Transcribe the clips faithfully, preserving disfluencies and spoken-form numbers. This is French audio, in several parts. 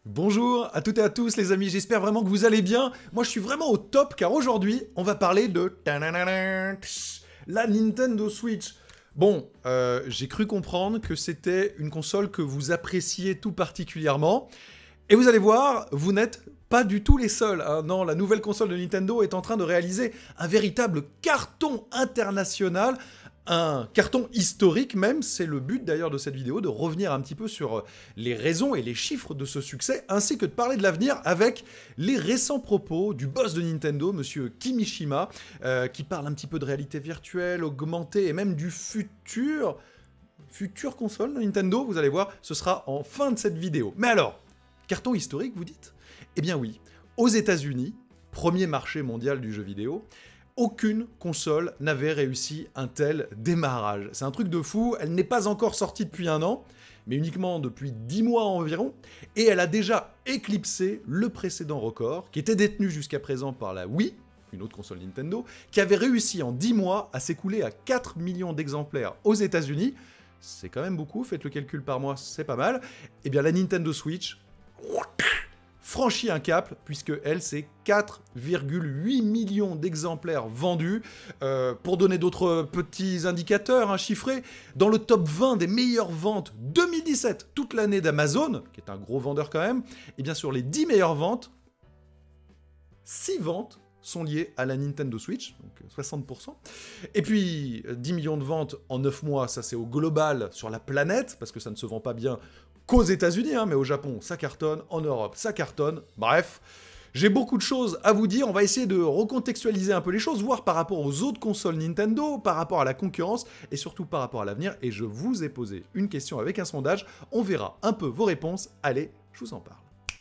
Bonjour à toutes et à tous les amis, j'espère vraiment que vous allez bien. Moi je suis vraiment au top car aujourd'hui on va parler de la Nintendo Switch. Bon, euh, j'ai cru comprendre que c'était une console que vous appréciez tout particulièrement. Et vous allez voir, vous n'êtes pas du tout les seuls. Hein. Non, la nouvelle console de Nintendo est en train de réaliser un véritable carton international. Un carton historique même, c'est le but d'ailleurs de cette vidéo, de revenir un petit peu sur les raisons et les chiffres de ce succès, ainsi que de parler de l'avenir avec les récents propos du boss de Nintendo, monsieur Kimishima, euh, qui parle un petit peu de réalité virtuelle, augmentée et même du futur, future console de Nintendo, vous allez voir, ce sera en fin de cette vidéo. Mais alors, carton historique vous dites? Eh bien oui, aux États-Unis, premier marché mondial du jeu vidéo, aucune console n'avait réussi un tel démarrage. C'est un truc de fou, elle n'est pas encore sortie depuis un an, mais uniquement depuis dix mois environ, et elle a déjà éclipsé le précédent record, qui était détenu jusqu'à présent par la Wii, une autre console Nintendo, qui avait réussi en dix mois à s'écouler à quatre millions d'exemplaires aux États-Unis. C'est quand même beaucoup, faites le calcul par mois, c'est pas mal. Et bien la Nintendo Switch franchit un cap, puisque elle, c'est quatre virgule huit millions d'exemplaires vendus. Euh, pour donner d'autres petits indicateurs hein, chiffrés, dans le top vingt des meilleures ventes deux mille dix-sept, toute l'année d'Amazon, qui est un gros vendeur quand même, et bien sur les dix meilleures ventes, six ventes sont liées à la Nintendo Switch, donc soixante pour cent. Et puis, dix millions de ventes en neuf mois, ça c'est au global sur la planète, parce que ça ne se vend pas bien qu'aux États-Unis, hein, mais au Japon, ça cartonne, en Europe, ça cartonne. Bref, j'ai beaucoup de choses à vous dire. On va essayer de recontextualiser un peu les choses, voir par rapport aux autres consoles Nintendo, par rapport à la concurrence, et surtout par rapport à l'avenir. Et je vous ai posé une question avec un sondage. On verra un peu vos réponses. Allez, je vous en parle.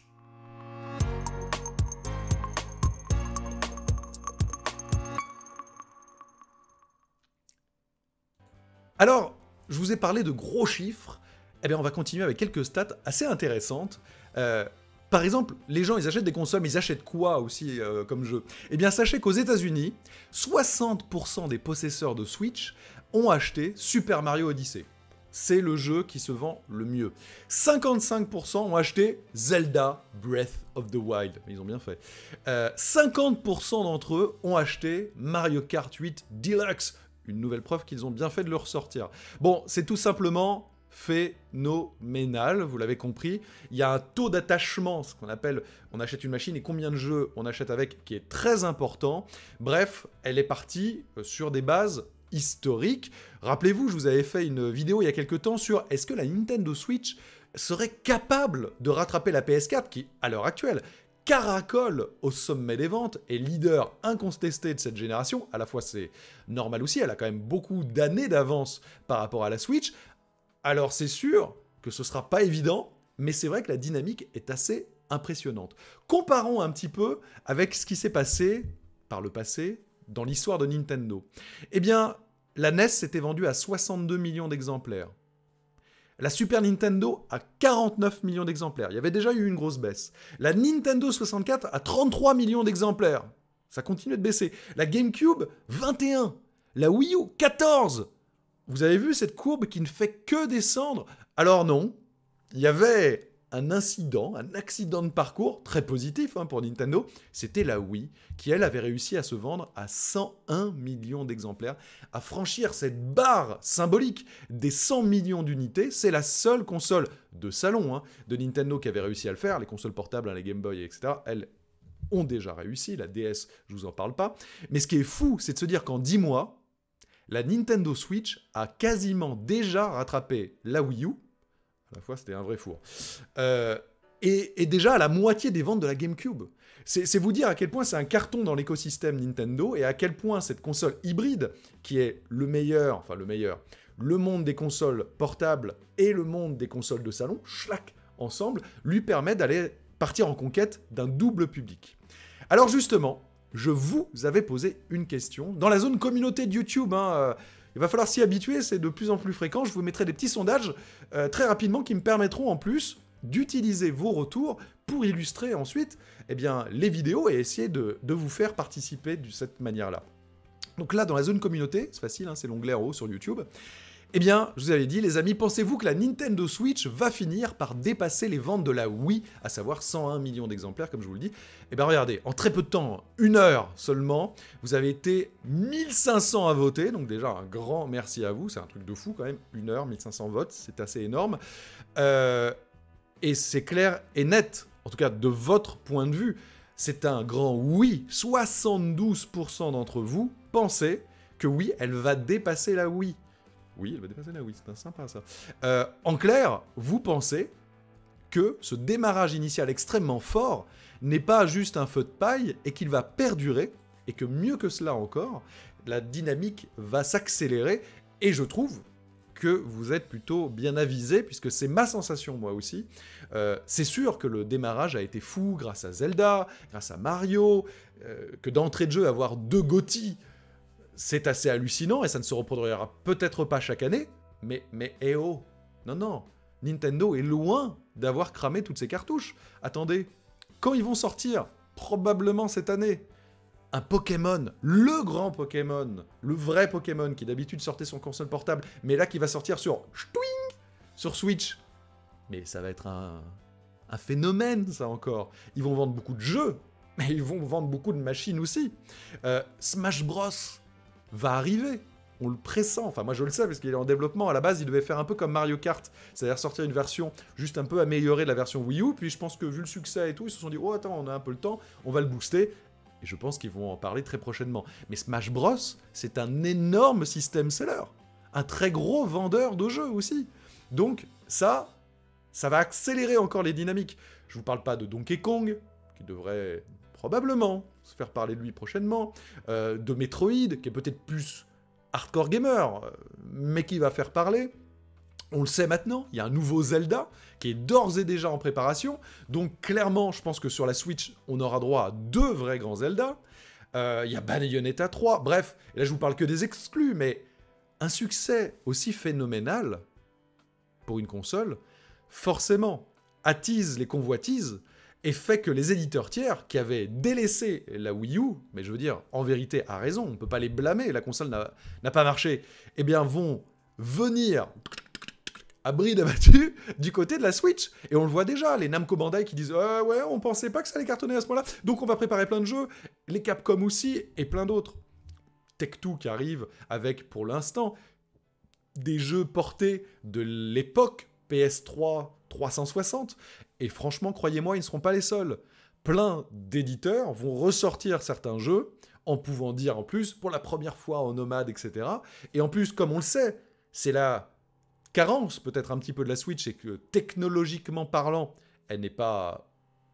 Alors, je vous ai parlé de gros chiffres. Eh bien, on va continuer avec quelques stats assez intéressantes. Euh, par exemple, les gens, ils achètent des consoles, mais ils achètent quoi aussi euh, comme jeu? Eh bien, sachez qu'aux États-Unis, soixante pour cent des possesseurs de Switch ont acheté Super Mario Odyssey. C'est le jeu qui se vend le mieux. cinquante-cinq pour cent ont acheté Zelda Breath of the Wild. Ils ont bien fait. Euh, cinquante pour cent d'entre eux ont acheté Mario Kart huit Deluxe. Une nouvelle preuve qu'ils ont bien fait de le ressortir. Bon, c'est tout simplement phénoménal, vous l'avez compris. Il y a un taux d'attachement, ce qu'on appelle, on achète une machine et combien de jeux on achète avec, qui est très important. Bref, elle est partie sur des bases historiques. Rappelez-vous, je vous avais fait une vidéo il y a quelques temps sur est-ce que la Nintendo Switch serait capable de rattraper la P S quatre, qui, à l'heure actuelle, caracole au sommet des ventes, est leader incontesté de cette génération. À la fois, c'est normal aussi, elle a quand même beaucoup d'années d'avance par rapport à la Switch. Alors c'est sûr que ce sera pas évident, mais c'est vrai que la dynamique est assez impressionnante. Comparons un petit peu avec ce qui s'est passé par le passé dans l'histoire de Nintendo. Eh bien, la N E S s'était vendue à soixante-deux millions d'exemplaires. La Super Nintendo à quarante-neuf millions d'exemplaires. Il y avait déjà eu une grosse baisse. La Nintendo soixante-quatre à trente-trois millions d'exemplaires. Ça continue de baisser. La GameCube, vingt et un. La Wii U, quatorze. Vous avez vu cette courbe qui ne fait que descendre? Alors non, il y avait un incident, un accident de parcours très positif hein, pour Nintendo. C'était la Wii qui, elle, avait réussi à se vendre à cent un millions d'exemplaires, à franchir cette barre symbolique des cent millions d'unités. C'est la seule console de salon hein, de Nintendo qui avait réussi à le faire. Les consoles portables, hein, les Game Boy, et cetera, elles ont déjà réussi. La D S, je vous en parle pas. Mais ce qui est fou, c'est de se dire qu'en dix mois, la Nintendo Switch a quasiment déjà rattrapé la Wii U. À la fois, c'était un vrai four. Euh, et, et déjà à la moitié des ventes de la GameCube. C'est vous dire à quel point c'est un carton dans l'écosystème Nintendo et à quel point cette console hybride, qui est le meilleur, enfin le meilleur, le monde des consoles portables et le monde des consoles de salon, schlac, ensemble, lui permet d'aller partir en conquête d'un double public. Alors justement, je vous avais posé une question dans la zone communauté de YouTube. Hein, euh, il va falloir s'y habituer, c'est de plus en plus fréquent. Je vous mettrai des petits sondages euh, très rapidement qui me permettront en plus d'utiliser vos retours pour illustrer ensuite eh bien, les vidéos et essayer de, de vous faire participer de cette manière-là. Donc là, dans la zone communauté, c'est facile, hein, c'est l'onglet en haut sur YouTube. Eh bien, je vous avais dit, les amis, pensez-vous que la Nintendo Switch va finir par dépasser les ventes de la Wii, à savoir cent un millions d'exemplaires, comme je vous le dis? Eh bien, regardez, en très peu de temps, une heure seulement, vous avez été mille cinq cents à voter, donc déjà un grand merci à vous, c'est un truc de fou quand même, une heure, mille cinq cents votes, c'est assez énorme. Euh, et c'est clair et net, en tout cas de votre point de vue, c'est un grand oui. soixante-douze pour cent d'entre vous pensez que oui, elle va dépasser la Wii. Oui, elle va dépasser la Wii, c'est sympa ça. Euh, en clair, vous pensez que ce démarrage initial extrêmement fort n'est pas juste un feu de paille et qu'il va perdurer, et que mieux que cela encore, la dynamique va s'accélérer, et je trouve que vous êtes plutôt bien avisé, puisque c'est ma sensation moi aussi. Euh, c'est sûr que le démarrage a été fou grâce à Zelda, grâce à Mario, euh, que d'entrée de jeu avoir deux G O T Y, c'est assez hallucinant, et ça ne se reproduira peut-être pas chaque année, mais, mais eh oh, non, non, Nintendo est loin d'avoir cramé toutes ses cartouches. Attendez, quand ils vont sortir, probablement cette année, un Pokémon, le grand Pokémon, le vrai Pokémon qui d'habitude sortait sur console portable, mais là qui va sortir sur Ch'touing, sur Switch, mais ça va être un, un phénomène ça encore. Ils vont vendre beaucoup de jeux, mais ils vont vendre beaucoup de machines aussi. Euh, Smash Bros va arriver, on le pressent, enfin moi je le sais parce qu'il est en développement, à la base il devait faire un peu comme Mario Kart, c'est-à-dire sortir une version juste un peu améliorée de la version Wii U, puis je pense que vu le succès et tout, ils se sont dit oh attends on a un peu le temps, on va le booster, et je pense qu'ils vont en parler très prochainement. Mais Smash Bros, c'est un énorme système seller, un très gros vendeur de jeux aussi, donc ça, ça va accélérer encore les dynamiques. Je vous parle pas de Donkey Kong, qui devrait probablement se faire parler de lui prochainement, euh, de Metroid, qui est peut-être plus hardcore gamer, euh, mais qui va faire parler. On le sait maintenant, il y a un nouveau Zelda qui est d'ores et déjà en préparation, donc clairement, je pense que sur la Switch, on aura droit à deux vrais grands Zelda. Euh, il y a Bayonetta trois, bref, et là je vous parle que des exclus, mais un succès aussi phénoménal pour une console, forcément, attise les convoitises, et fait que les éditeurs tiers, qui avaient délaissé la Wii U, mais je veux dire, en vérité, à raison, on ne peut pas les blâmer, la console n'a pas marché, eh bien vont venir à bride abattue du côté de la Switch. Et on le voit déjà, les Namco Bandai qui disent euh, « Ouais, on pensait pas que ça allait cartonner à ce point-là, donc on va préparer plein de jeux. » Les Capcom aussi, et plein d'autres. Tech deux qui arrive avec, pour l'instant, des jeux portés de l'époque P S trois trois cent soixante, et franchement, croyez-moi, ils ne seront pas les seuls. Plein d'éditeurs vont ressortir certains jeux, en pouvant dire en plus, pour la première fois en nomade, et cetera. Et en plus, comme on le sait, c'est la carence peut-être un petit peu de la Switch, c'est que technologiquement parlant, elle n'est pas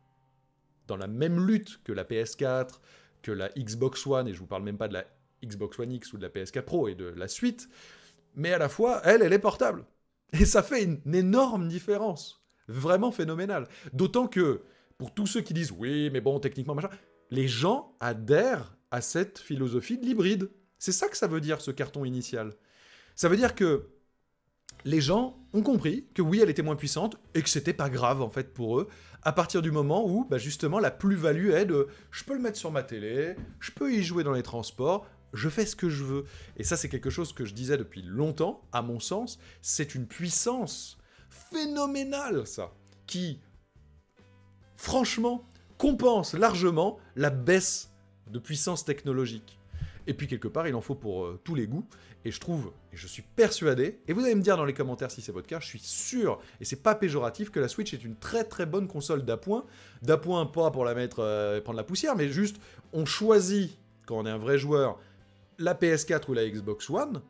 dans la même lutte que la P S quatre, que la Xbox One, et je vous parle même pas de la Xbox One X ou de la P S quatre Pro et de la suite, mais à la fois, elle, elle est portable. Et ça fait une, une énorme différence. Vraiment phénoménale. D'autant que, pour tous ceux qui disent « Oui, mais bon, techniquement, machin », les gens adhèrent à cette philosophie de l'hybride. C'est ça que ça veut dire, ce carton initial. Ça veut dire que les gens ont compris que oui, elle était moins puissante, et que c'était pas grave, en fait, pour eux, à partir du moment où, bah, justement, la plus-value est de « Je peux le mettre sur ma télé, je peux y jouer dans les transports », je fais ce que je veux. Et ça, c'est quelque chose que je disais depuis longtemps, à mon sens, c'est une puissance phénoménale, ça, qui, franchement, compense largement la baisse de puissance technologique. Et puis, quelque part, il en faut pour euh, tous les goûts, et je trouve, et je suis persuadé, et vous allez me dire dans les commentaires si c'est votre cas, je suis sûr, et c'est pas péjoratif, que la Switch est une très très bonne console d'appoint, d'appoint pas pour la mettre, euh, prendre la poussière, mais juste, on choisit, quand on est un vrai joueur, la P S quatre ou la Xbox One,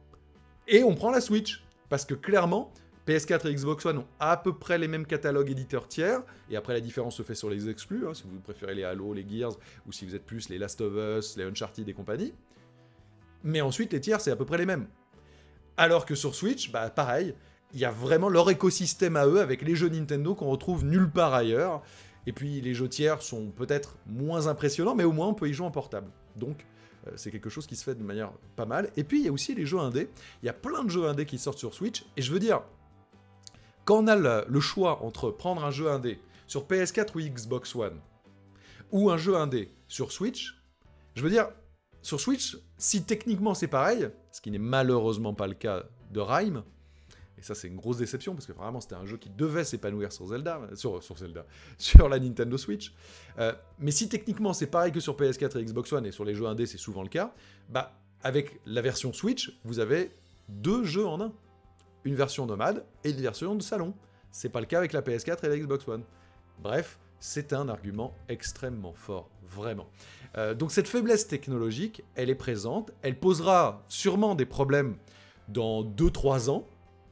et on prend la Switch. Parce que clairement, P S quatre et Xbox One ont à peu près les mêmes catalogues éditeurs tiers, et après la différence se fait sur les exclus, hein, si vous préférez les Halo, les Gears, ou si vous êtes plus les Last of Us, les Uncharted et compagnie. Mais ensuite, les tiers, c'est à peu près les mêmes. Alors que sur Switch, bah pareil, il y a vraiment leur écosystème à eux, avec les jeux Nintendo qu'on retrouve nulle part ailleurs, et puis les jeux tiers sont peut-être moins impressionnants, mais au moins on peut y jouer en portable. Donc, c'est quelque chose qui se fait de manière pas mal. Et puis, il y a aussi les jeux indés. Il y a plein de jeux indés qui sortent sur Switch. Et je veux dire, quand on a le, le choix entre prendre un jeu indé sur P S quatre ou Xbox One, ou un jeu indé sur Switch, je veux dire, sur Switch, si techniquement c'est pareil, ce qui n'est malheureusement pas le cas de Rime. Et ça, c'est une grosse déception, parce que vraiment, c'était un jeu qui devait s'épanouir sur Zelda, sur, sur Zelda, sur la Nintendo Switch. Euh, mais si techniquement, c'est pareil que sur P S quatre et Xbox One, et sur les jeux indés, c'est souvent le cas, bah, avec la version Switch, vous avez deux jeux en un. Une version nomade et une version de salon. C'est pas le cas avec la P S quatre et la Xbox One. Bref, c'est un argument extrêmement fort, vraiment. Euh, donc cette faiblesse technologique, elle est présente, elle posera sûrement des problèmes dans deux trois ans,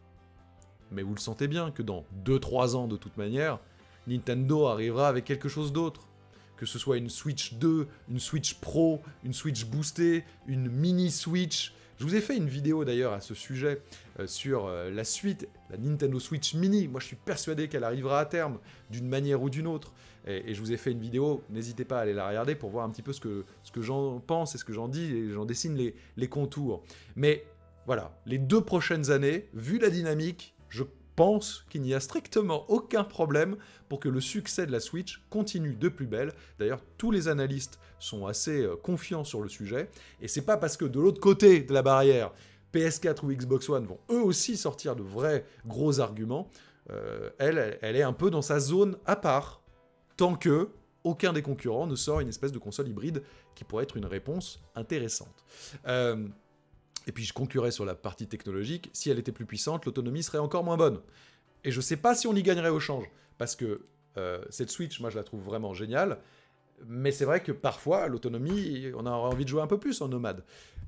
mais vous le sentez bien que dans deux trois ans, de toute manière, Nintendo arrivera avec quelque chose d'autre. Que ce soit une Switch deux, une Switch Pro, une Switch boostée, une mini Switch. Je vous ai fait une vidéo d'ailleurs à ce sujet euh, sur euh, la suite, la Nintendo Switch Mini. Moi je suis persuadé qu'elle arrivera à terme, d'une manière ou d'une autre. Et, et je vous ai fait une vidéo, n'hésitez pas à aller la regarder pour voir un petit peu ce que, ce que j'en pense et ce que j'en dis, et j'en dessine les, les contours. Mais voilà, les deux prochaines années, vu la dynamique, je pense qu'il n'y a strictement aucun problème pour que le succès de la Switch continue de plus belle. D'ailleurs, tous les analystes sont assez euh, confiants sur le sujet. Et c'est pas parce que de l'autre côté de la barrière, P S quatre ou Xbox One vont eux aussi sortir de vrais gros arguments. Euh, elle, elle est un peu dans sa zone à part, tant que aucun des concurrents ne sort une espèce de console hybride qui pourrait être une réponse intéressante. Euh, Et puis je conclurai sur la partie technologique, si elle était plus puissante, l'autonomie serait encore moins bonne. Et je sais pas si on y gagnerait au change, parce que euh, cette Switch, moi je la trouve vraiment géniale, mais c'est vrai que parfois, l'autonomie, on a envie de jouer un peu plus en nomade.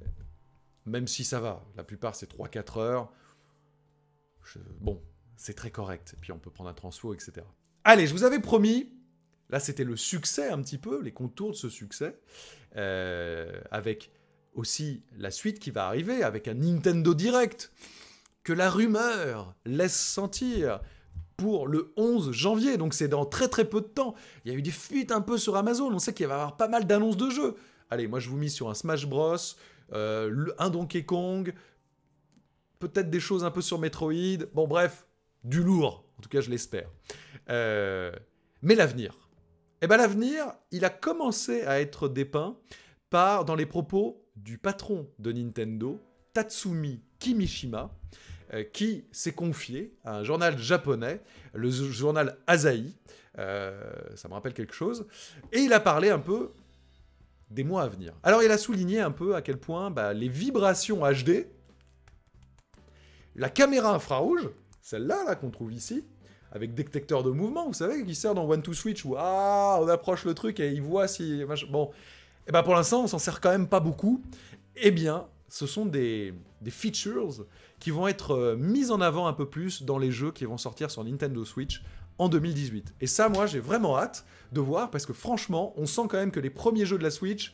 Même si ça va, la plupart c'est trois quatre heures, je... bon, c'est très correct, et puis on peut prendre un transfo, et cetera. Allez, je vous avais promis, là c'était le succès un petit peu, les contours de ce succès, euh, avec... aussi la suite qui va arriver avec un Nintendo Direct que la rumeur laisse sentir pour le onze janvier, donc c'est dans très très peu de temps. Il y a eu des fuites un peu sur Amazon, on sait qu'il va y avoir pas mal d'annonces de jeux. Allez, moi je vous mise sur un Smash Bros, euh, un Donkey Kong, peut-être des choses un peu sur Metroid, bon bref, du lourd, en tout cas je l'espère. Euh, mais l'avenir, eh ben l'avenir, il a commencé à être dépeint par, dans les propos du patron de Nintendo, Tatsumi Kimishima, euh, qui s'est confié à un journal japonais, le journal Asahi, euh, ça me rappelle quelque chose, et il a parlé un peu des mois à venir. Alors il a souligné un peu à quel point bah, les vibrations H D, la caméra infrarouge, celle-là là, qu'on trouve ici, avec détecteur de mouvement, vous savez, qui sert dans One to Switch, où ah, on approche le truc et il voit si... Bon... Et bien pour l'instant, on s'en sert quand même pas beaucoup. Eh bien, ce sont des, des features qui vont être euh, mises en avant un peu plus dans les jeux qui vont sortir sur Nintendo Switch en deux mille dix-huit. Et ça, moi, j'ai vraiment hâte de voir, parce que franchement, on sent quand même que les premiers jeux de la Switch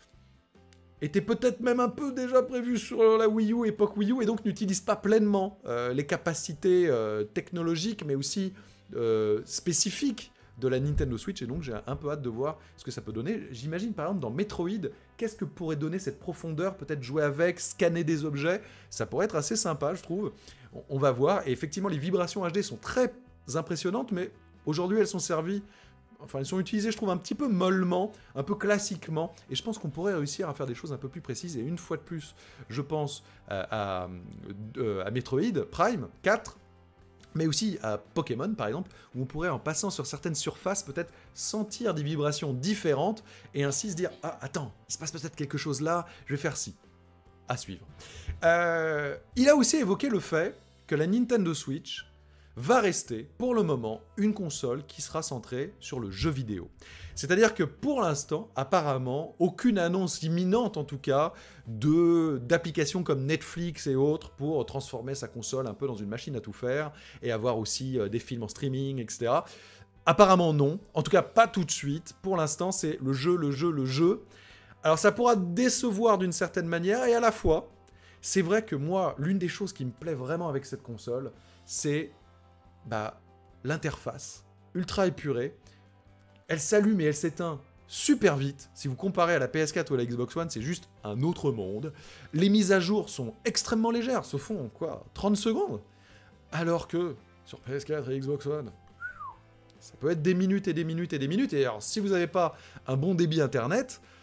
étaient peut-être même un peu déjà prévus sur la Wii U, époque Wii U, et donc n'utilisent pas pleinement euh, les capacités euh, technologiques, mais aussi euh, spécifiques de la Nintendo Switch, et donc j'ai un peu hâte de voir ce que ça peut donner. J'imagine par exemple dans Metroid, qu'est-ce que pourrait donner cette profondeur, peut-être jouer avec, scanner des objets, ça pourrait être assez sympa je trouve, on, on va voir, et effectivement les vibrations H D sont très impressionnantes, mais aujourd'hui elles sont servies, enfin elles sont utilisées je trouve un petit peu mollement, un peu classiquement, et je pense qu'on pourrait réussir à faire des choses un peu plus précises, et une fois de plus, je pense à, à, à Metroid Prime quatre, mais aussi à Pokémon par exemple, où on pourrait en passant sur certaines surfaces peut-être sentir des vibrations différentes et ainsi se dire « Ah, attends, il se passe peut-être quelque chose là, je vais faire ci. » À suivre. Euh, il a aussi évoqué le fait que la Nintendo Switch va rester, pour le moment, une console qui sera centrée sur le jeu vidéo. C'est-à-dire que pour l'instant, apparemment, aucune annonce imminente en tout cas, de d'applications comme Netflix et autres pour transformer sa console un peu dans une machine à tout faire et avoir aussi euh, des films en streaming, et cetera. Apparemment non, en tout cas pas tout de suite. Pour l'instant, c'est le jeu, le jeu, le jeu. Alors ça pourra décevoir d'une certaine manière, et à la fois, c'est vrai que moi, l'une des choses qui me plaît vraiment avec cette console, c'est bah, l'interface ultra épurée. Elle s'allume et elle s'éteint super vite. Si vous comparez à la P S quatre ou à la Xbox One, c'est juste un autre monde. Les mises à jour sont extrêmement légères, se font quoi, trente secondes. Alors que sur P S quatre et Xbox One, ça peut être des minutes et des minutes et des minutes. Et alors, si vous n'avez pas un bon débit internet,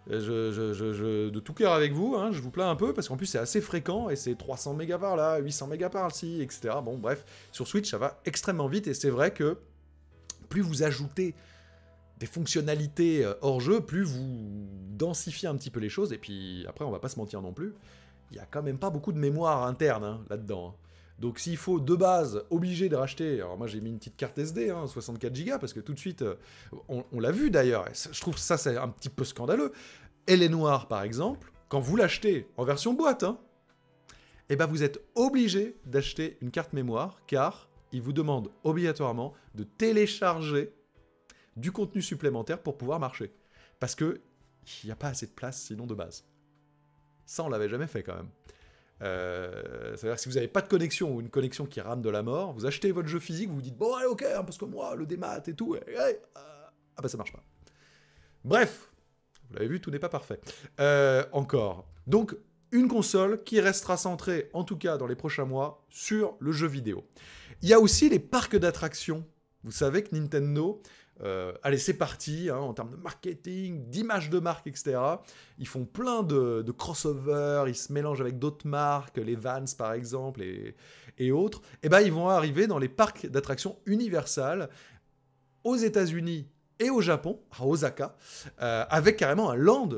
Je, je, je, je, de tout cœur avec vous, hein, je vous plains un peu, parce qu'en plus c'est assez fréquent, et c'est trois cents mégas par là, huit cents mégas par ci, et cetera. Bon, bref, sur Switch, ça va extrêmement vite, et c'est vrai que plus vous ajoutez des fonctionnalités hors jeu, plus vous densifiez un petit peu les choses, et puis après, on va pas se mentir non plus, il y a quand même pas beaucoup de mémoire interne hein, là-dedans. Hein. Donc s'il faut de base, obligé de racheter, alors moi j'ai mis une petite carte S D, hein, soixante-quatre gigas, parce que tout de suite, on, on l'a vu d'ailleurs, je trouve ça c'est un petit peu scandaleux. Elle est noire par exemple, quand vous l'achetez en version boîte, hein, et ben vous êtes obligé d'acheter une carte mémoire, car il vous demande obligatoirement de télécharger du contenu supplémentaire pour pouvoir marcher. Parce que il n'y a pas assez de place sinon de base. Ça on l'avait jamais fait quand même. Euh, C'est-à-dire que si vous n'avez pas de connexion ou une connexion qui rame de la mort, vous achetez votre jeu physique, vous vous dites bon allez ok, hein, parce que moi le démat et tout, et, et, euh, ah bah ça marche pas. Bref, vous l'avez vu, tout n'est pas parfait. Euh, encore. Donc une console qui restera centrée, en tout cas dans les prochains mois, sur le jeu vidéo. Il y a aussi les parcs d'attractions. Vous savez que Nintendo... Euh, allez, c'est parti, hein, en termes de marketing, d'image de marque, et cetera. Ils font plein de, de crossover, ils se mélangent avec d'autres marques, les Vans par exemple, et, et autres. Et ben, ils vont arriver dans les parcs d'attractions Universal aux États-Unis et au Japon, à Osaka, euh, avec carrément un land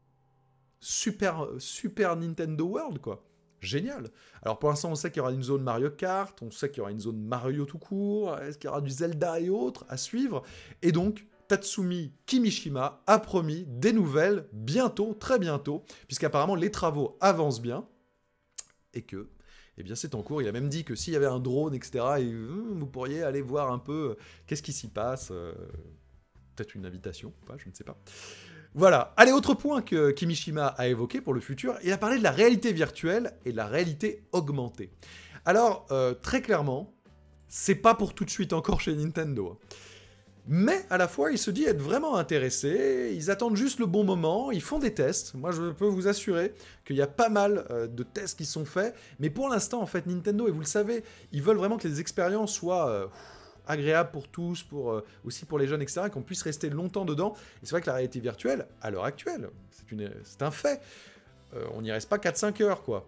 super, super Nintendo World, quoi. Génial. Alors pour l'instant, on sait qu'il y aura une zone Mario Kart, on sait qu'il y aura une zone Mario tout court, est-ce qu'il y aura du Zelda et autres à suivre. Et donc, Tatsumi Kimishima a promis des nouvelles bientôt, très bientôt, puisqu'apparemment les travaux avancent bien, et que, eh bien c'est en cours. Il a même dit que s'il y avait un drone, et cetera, et, hum, vous pourriez aller voir un peu euh, qu'est-ce qui s'y passe. Euh, peut-être une invitation, ou pas, je ne sais pas. Voilà. Allez, autre point que Kimishima a évoqué pour le futur, il a parlé de la réalité virtuelle et de la réalité augmentée. Alors, euh, très clairement, c'est pas pour tout de suite encore chez Nintendo. Mais à la fois, il se dit être vraiment intéressé, ils attendent juste le bon moment, ils font des tests. Moi, je peux vous assurer qu'il y a pas mal euh, de tests qui sont faits. Mais pour l'instant, en fait, Nintendo, et vous le savez, ils veulent vraiment que les expériences soient... Euh, agréable pour tous, pour, euh, aussi pour les jeunes, et cetera, qu'on puisse rester longtemps dedans. Et c'est vrai que la réalité virtuelle, à l'heure actuelle, c'est un fait. Euh, on n'y reste pas quatre cinq heures, quoi.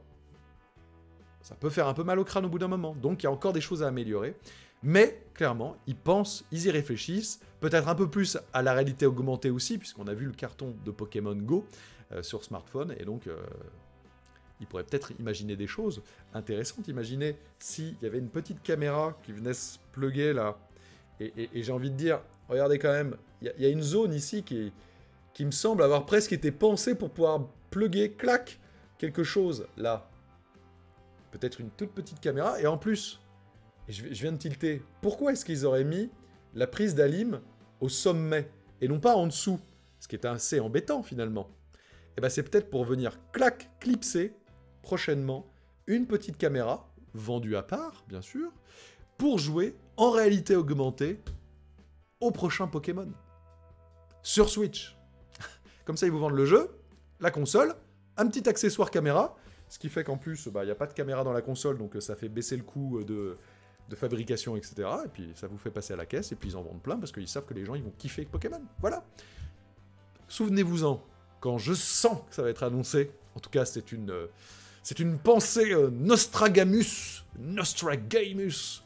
Ça peut faire un peu mal au crâne au bout d'un moment. Donc il y a encore des choses à améliorer. Mais, clairement, ils pensent, ils y réfléchissent, peut-être un peu plus à la réalité augmentée aussi, puisqu'on a vu le carton de Pokémon Go euh, sur smartphone, et donc... Euh, il pourrait peut-être imaginer des choses intéressantes. Imaginez s'il y avait une petite caméra qui venait se plugger là. Et, et, et j'ai envie de dire, regardez quand même, il y, y a une zone ici qui, qui me semble avoir presque été pensée pour pouvoir plugger, clac, quelque chose là. Peut-être une toute petite caméra. Et en plus, et je, je viens de tilter, pourquoi est-ce qu'ils auraient mis la prise d'Alim au sommet et non pas en dessous? Ce qui est assez embêtant finalement. Et ben c'est peut-être pour venir, clac, clipser prochainement une petite caméra, vendue à part, bien sûr, pour jouer en réalité augmentée au prochain Pokémon. Sur Switch. Comme ça, ils vous vendent le jeu, la console, un petit accessoire caméra, ce qui fait qu'en plus, bah, il n'y a pas de caméra dans la console, donc ça fait baisser le coût de, de fabrication, et cetera. Et puis ça vous fait passer à la caisse, et puis ils en vendent plein, parce qu'ils savent que les gens ils vont kiffer avec Pokémon. Voilà. Souvenez-vous-en, quand je sens que ça va être annoncé, en tout cas c'est une... Euh, C'est une pensée euh, Nostragamus, Nostragamus,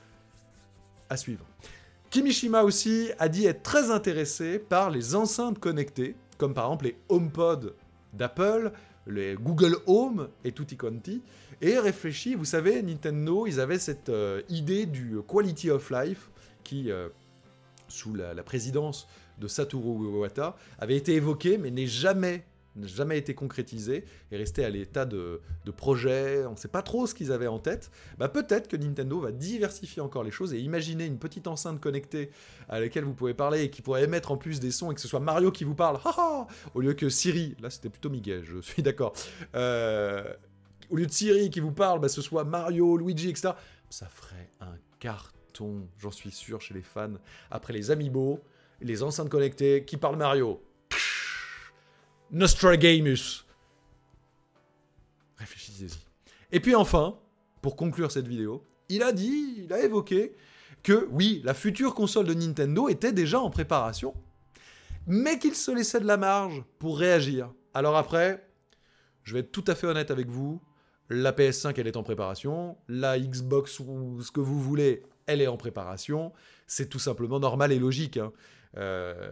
à suivre. Kimishima aussi a dit être très intéressé par les enceintes connectées, comme par exemple les HomePod d'Apple, les Google Home et tutti quanti, et réfléchit, vous savez, Nintendo, ils avaient cette euh, idée du Quality of Life, qui, euh, sous la, la présidence de Satoru Iwata, avait été évoquée, mais n'est jamais... n'a jamais été concrétisé, et resté à l'état de, de projet, on ne sait pas trop ce qu'ils avaient en tête, bah peut-être que Nintendo va diversifier encore les choses et imaginer une petite enceinte connectée à laquelle vous pouvez parler et qui pourrait émettre en plus des sons et que ce soit Mario qui vous parle, haha, au lieu que Siri, là c'était plutôt Mickey, je suis d'accord, euh, au lieu de Siri qui vous parle, bah, ce soit Mario, Luigi, et cetera. Ça ferait un carton, j'en suis sûr, chez les fans. Après les Amiibo, les enceintes connectées qui parlent Mario. Nostragamus. Réfléchissez-y. Et puis enfin, pour conclure cette vidéo, il a dit, il a évoqué que oui, la future console de Nintendo était déjà en préparation mais qu'ils se laissaient de la marge pour réagir. Alors après, je vais être tout à fait honnête avec vous, la P S cinq, elle est en préparation, la Xbox ou ce que vous voulez, elle est en préparation, c'est tout simplement normal et logique. Hein. Euh,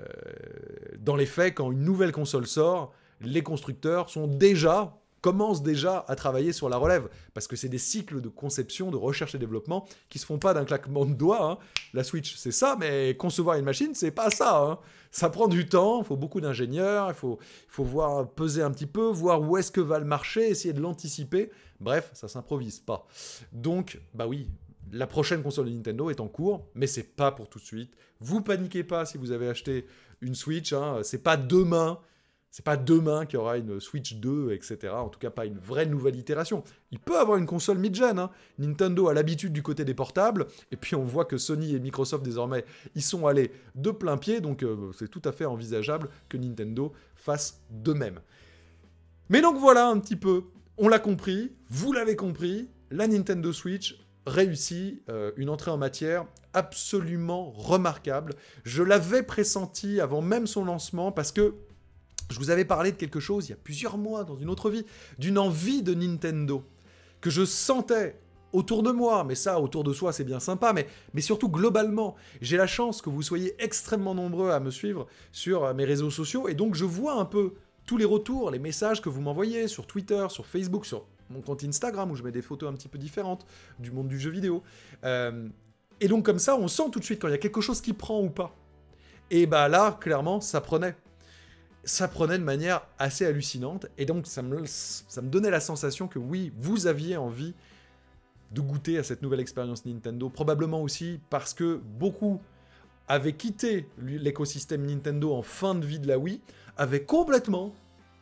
dans les faits, quand une nouvelle console sort, les constructeurs sont déjà, commencent déjà à travailler sur la relève, parce que c'est des cycles de conception, de recherche et développement qui se font pas d'un claquement de doigts. Hein. La Switch, c'est ça, mais concevoir une machine, c'est pas ça. Hein. Ça prend du temps, il faut beaucoup d'ingénieurs, il faut, il faut voir, peser un petit peu, voir où est-ce que va le marché, essayer de l'anticiper. Bref, ça s'improvise pas. Donc, bah oui, la prochaine console de Nintendo est en cours, mais c'est pas pour tout de suite. Vous paniquez pas si vous avez acheté une Switch, hein, c'est pas demain. C'est pas demain qu'il y aura une Switch deux, et cetera. En tout cas, pas une vraie nouvelle itération. Il peut avoir une console mid-gen. Hein. Nintendo a l'habitude du côté des portables. Et puis, on voit que Sony et Microsoft, désormais, ils sont allés de plein pied. Donc, euh, c'est tout à fait envisageable que Nintendo fasse de même. Mais donc, voilà un petit peu. On l'a compris. Vous l'avez compris. La Nintendo Switch réussit euh, une entrée en matière absolument remarquable. Je l'avais pressenti avant même son lancement parce que je vous avais parlé de quelque chose il y a plusieurs mois, dans une autre vie, d'une envie de Nintendo, que je sentais autour de moi, mais ça, autour de soi, c'est bien sympa, mais, mais surtout globalement. J'ai la chance que vous soyez extrêmement nombreux à me suivre sur mes réseaux sociaux, et donc je vois un peu tous les retours, les messages que vous m'envoyez sur Twitter, sur Facebook, sur mon compte Instagram, où je mets des photos un petit peu différentes du monde du jeu vidéo. Euh, et donc comme ça, on sent tout de suite quand il y a quelque chose qui prend ou pas. Et bah là, clairement, ça prenait. Ça prenait de manière assez hallucinante, et donc ça me, ça me donnait la sensation que oui, vous aviez envie de goûter à cette nouvelle expérience Nintendo, probablement aussi parce que beaucoup avaient quitté l'écosystème Nintendo en fin de vie de la Wii, avaient complètement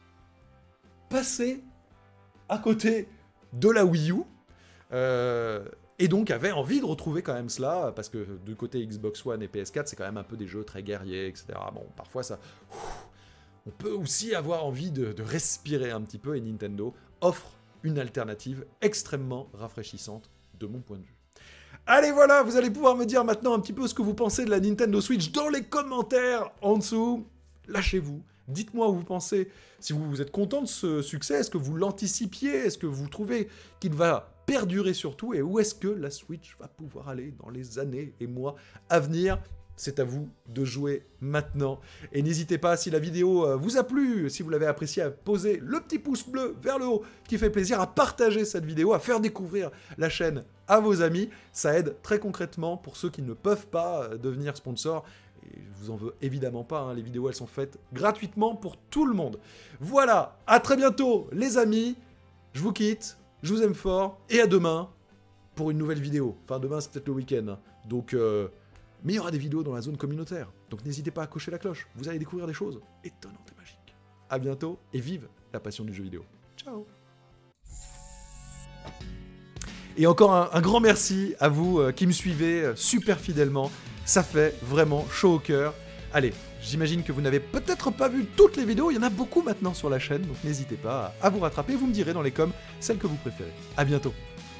passé à côté de la Wii U, euh, et donc avaient envie de retrouver quand même cela, parce que du côté Xbox One et P S quatre, c'est quand même un peu des jeux très guerriers, et cetera. Bon, parfois ça... On peut aussi avoir envie de, de respirer un petit peu, et Nintendo offre une alternative extrêmement rafraîchissante de mon point de vue. Allez voilà, vous allez pouvoir me dire maintenant un petit peu ce que vous pensez de la Nintendo Switch dans les commentaires en dessous. Lâchez-vous, dites-moi où vous pensez, si vous, vous êtes content de ce succès, est-ce que vous l'anticipiez, est-ce que vous trouvez qu'il va perdurer surtout, et où est-ce que la Switch va pouvoir aller dans les années et mois à venir? C'est à vous de jouer maintenant. Et n'hésitez pas, si la vidéo vous a plu, si vous l'avez appréciée, à poser le petit pouce bleu vers le haut qui fait plaisir, à partager cette vidéo, à faire découvrir la chaîne à vos amis. Ça aide très concrètement pour ceux qui ne peuvent pas devenir sponsors. Et je vous en veux évidemment pas, hein, les vidéos elles sont faites gratuitement pour tout le monde. Voilà, à très bientôt les amis. Je vous quitte, je vous aime fort, et à demain pour une nouvelle vidéo. Enfin demain c'est peut-être le week-end, hein. donc... Euh... Mais il y aura des vidéos dans la zone communautaire, donc n'hésitez pas à cocher la cloche, vous allez découvrir des choses étonnantes et magiques. A bientôt, et vive la passion du jeu vidéo. Ciao. Et encore un, un grand merci à vous euh, qui me suivez euh, super fidèlement, ça fait vraiment chaud au cœur. Allez, j'imagine que vous n'avez peut-être pas vu toutes les vidéos, il y en a beaucoup maintenant sur la chaîne, donc n'hésitez pas à vous rattraper, vous me direz dans les coms celles que vous préférez. A bientôt.